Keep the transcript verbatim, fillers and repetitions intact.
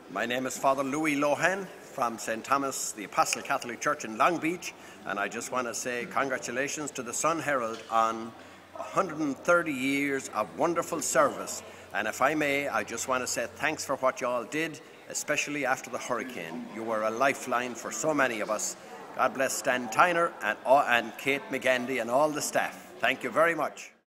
My name is Father Louis Lohan from Saint Thomas, the Apostle Catholic Church in Long Beach, and I just want to say congratulations to the Sun Herald on one hundred thirty years of wonderful service. And if I may, I just want to say thanks for what you all did, especially after the hurricane. You were a lifeline for so many of us. God bless Stan Tyner and, and Kate McGandy and all the staff. Thank you very much.